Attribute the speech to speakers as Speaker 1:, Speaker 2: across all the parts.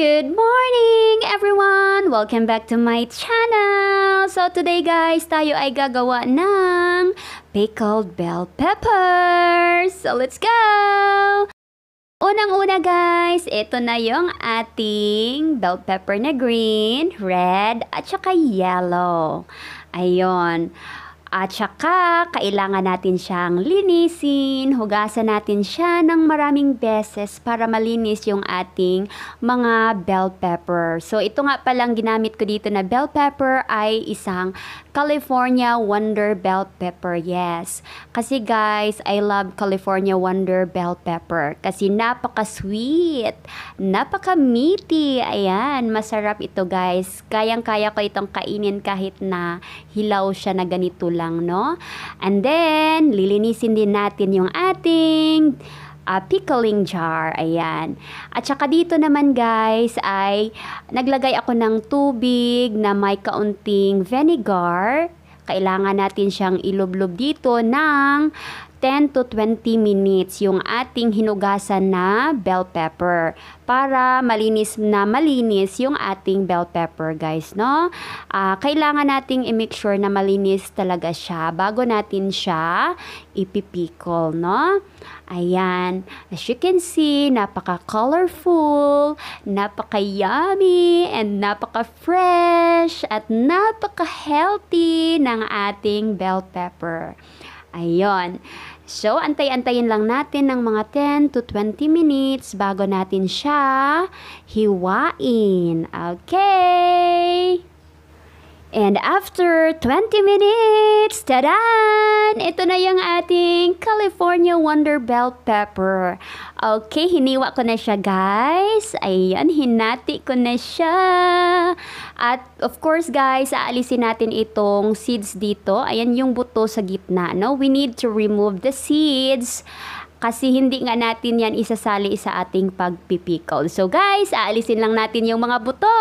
Speaker 1: Good morning everyone! Welcome back to my channel! So today guys, tayo ay gagawa ng pickled bell peppers! So let's go! Unang-una guys, ito na yung ating bell pepper na green, red, at saka yellow. Ayun. At saka, kailangan natin siyang linisin, hugasan natin siya ng maraming beses para malinis yung ating mga bell pepper. So, ito nga palang ginamit ko dito na bell pepper ay isang California Wonder Bell Pepper. Yes. Kasi guys, I love California Wonder Bell Pepper. Kasi napaka-sweet, napaka-meaty. Ayan, masarap ito guys. Kayang-kaya ko itong kainin kahit na hilaw siya na ganito lang, no? And then, lilinisin din natin yung ating pickling jar. Ayan. At saka dito naman guys ay naglagay ako ng tubig na may kaunting vinegar. Kailangan natin siyang ilublob dito ng 10 to 20 minutes yung ating hinugasan na bell pepper para malinis yung ating bell pepper guys, no? Kailangan nating i-make sure na malinis talaga siya bago natin siya ipipikol, no? Ayan, as you can see, napaka-colorful, napaka-yummy, and napaka-fresh, at napaka-healthy ng ating bell pepper. Ayun. So, antay-antayin lang natin ng mga 10 to 20 minutes bago natin siya hiwain. Okay? And after 20 minutes, tadan! Ito na yung ating California Wonder Bell Pepper. Okay, hiniwa ko na siya guys. Ayan, hinati ko na siya. At of course guys, aalisin natin itong seeds dito. Ayan yung buto sa gitna, no? We need to remove the seeds. Kasi hindi nga natin yan isasali sa ating pagpipikol. So guys, aalisin lang natin yung mga buto.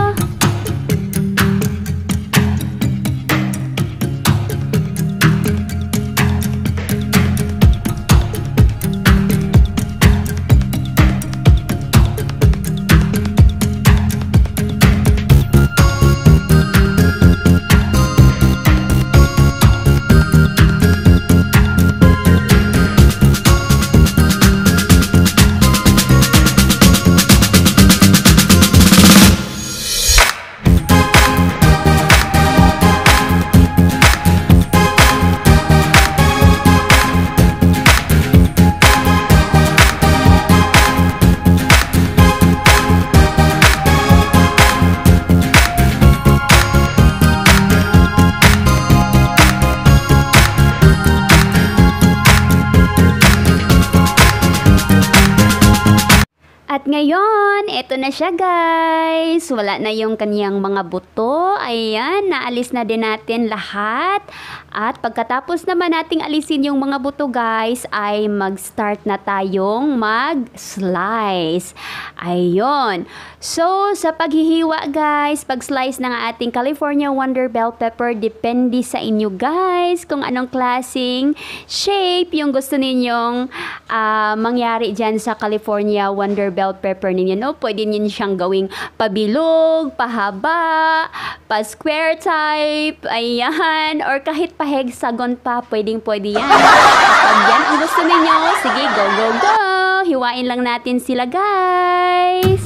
Speaker 1: At ngayon, eto na siya guys. Wala na yung kanyang mga buto. Ayan, naalis na din natin lahat. At pagkatapos naman nating alisin yung mga buto guys, ay mag-start na tayong mag-slice. Ayun. So, sa paghihiwa guys, pag-slice ng ating California Wonder Bell Pepper, depende sa inyo guys kung anong klaseng shape yung gusto ninyong mangyari dyan sa California Wonder Bell Pepper ninyo, no? Pwede niyo siyang gawing pabilog, pahaba, pa-square type, ayan, or kahit pa-hexagon pa, pwedeng-pwede yan. Kapag yan ang gusto ninyo, sige, go, go, go! Hiwain lang natin sila, guys!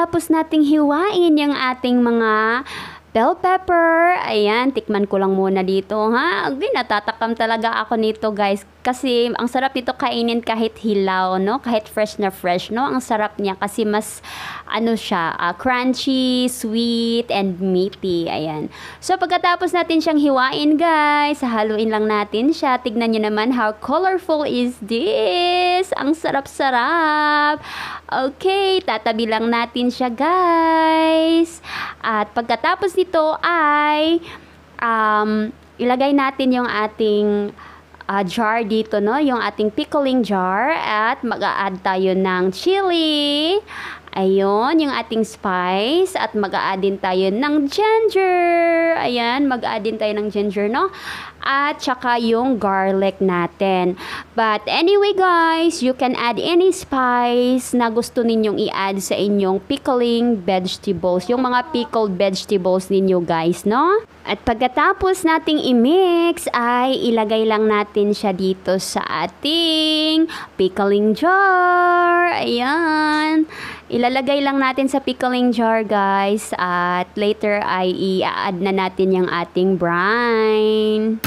Speaker 1: pagkatapos nating hiwain yung ating mga bell pepper, ayan, tikman ko lang muna dito, ha? Okay, natatakam talaga ako nito, guys. Kasi, ang sarap nito kainin kahit hilaw, no? Kahit fresh na fresh, no? Ang sarap niya kasi mas, ano siya, crunchy, sweet, and meaty, ayan. So, pagkatapos natin siyang hiwain, guys, haluin lang natin siya. Tignan nyo naman how colorful is this. Ang sarap-sarap. Okay, tatabi lang natin siya, guys. At pagkatapos nito ay ilagay natin yung ating jar dito, no? Yung ating pickling jar at mag-a-add tayo ng chili. Ayun, yung ating spice at mag-a-add din tayo ng ginger. Ayan, mag-a-add din tayo ng ginger, no? At saka yung garlic natin. But anyway guys, you can add any spice na gusto ninyong i-add sa inyong pickling vegetables. Yung mga pickled vegetables ninyo guys, no? At pagkatapos nating i-mix ay ilagay lang natin siya dito sa ating pickling jar. Ayan. Ilalagay lang natin sa pickling jar guys at later ay i-add na natin yung ating brine.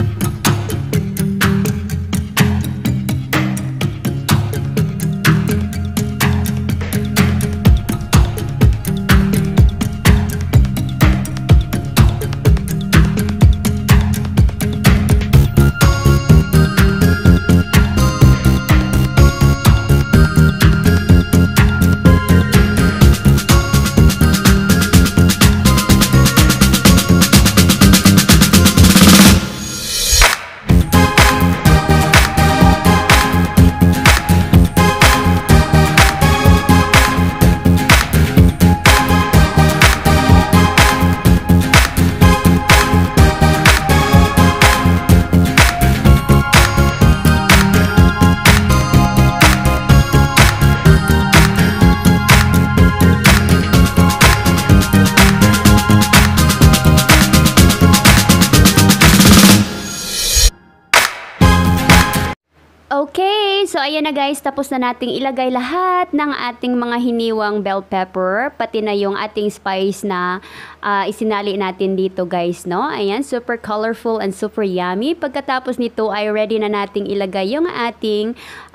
Speaker 1: Okay, so ayan na guys, tapos na nating ilagay lahat ng ating mga hiniwang bell pepper, pati na yung ating spice na isinali natin dito guys, no? Ayan, super colorful and super yummy. Pagkatapos nito ay ready na nating ilagay yung ating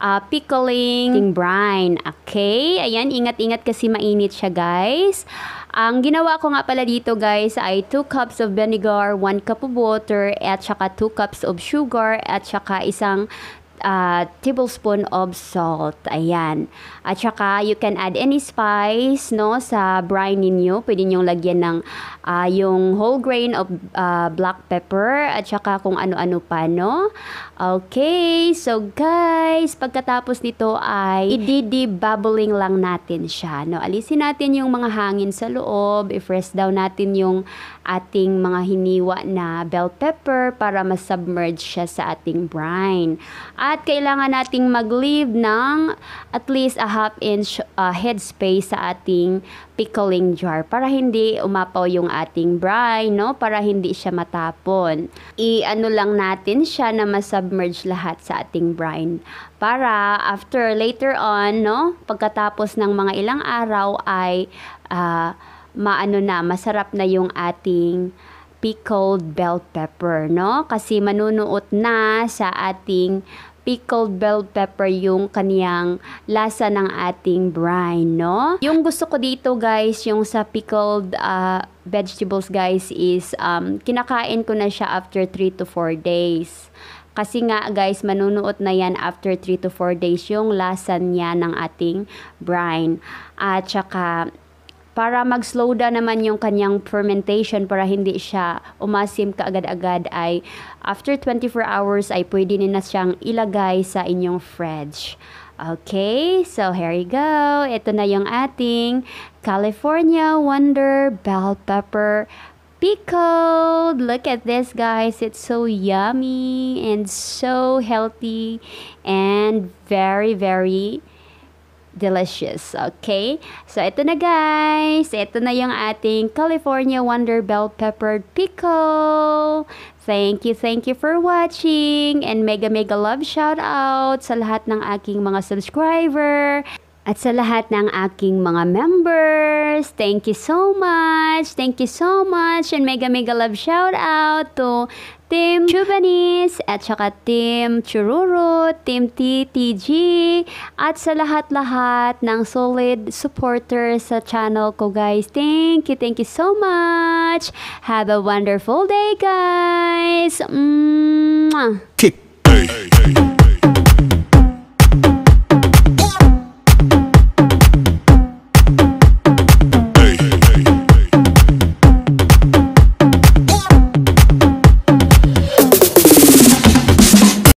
Speaker 1: pickling brine. Okay, ayan, ingat-ingat kasi mainit siya guys. Ang ginawa ko nga pala dito guys ay 2 cups of vinegar, 1 cup of water, at saka 2 cups of sugar, at saka isang tablespoon of salt. Ayan. At saka, you can add any spice, no, sa brine ninyo. Pwede nyo lagyan ng yung whole grain of black pepper, at saka kung ano-ano pa, no? Okay. So, guys, pagkatapos nito ay i-debubbling lang natin siya, no? Alisin natin yung mga hangin sa loob. I-press down natin yung ating mga hiniwa na bell pepper para ma-submerge siya sa ating brine. At kailangan nating mag-leave ng at least a half inch head space sa ating pickling jar para hindi umapaw yung ating brine, no? Para hindi siya matapon. I-ano lang natin siya na ma-submerge lahat sa ating brine. Para after later on, no? Pagkatapos ng mga ilang araw ay masarap na yung ating pickled bell pepper, no? Kasi manunuot na sa ating pickled bell pepper yung kaniyang lasa ng ating brine, no? Yung gusto ko dito, guys, yung sa pickled vegetables, guys, is kinakain ko na siya after 3 to 4 days. Kasi nga, guys, manunuot na yan after 3 to 4 days yung lasa niya ng ating brine. At saka, para mag-slow down naman yung kanyang fermentation para hindi siya umasim kaagad-agad ay after 24 hours ay pwede na siyang ilagay sa inyong fridge. Okay, so here you go. Ito na yung ating California Wonder Bell Pepper Pickled. Look at this, guys. It's so yummy and so healthy and very, very delicious. Okay? So, ito na guys. Ito na yung ating California Wonder Bell Peppered Pickle. Thank you for watching. And mega love shout out sa lahat ng aking mga subscriber. At sa lahat ng aking mga members, thank you so much. Thank you so much. And mega love shout out to Team Chubanis at saka Team Chururu, Team TTG, at sa lahat-lahat ng solid supporters sa channel ko, guys. Thank you so much. Have a wonderful day, guys. Mwah!
Speaker 2: Kick. Hey, hey, hey.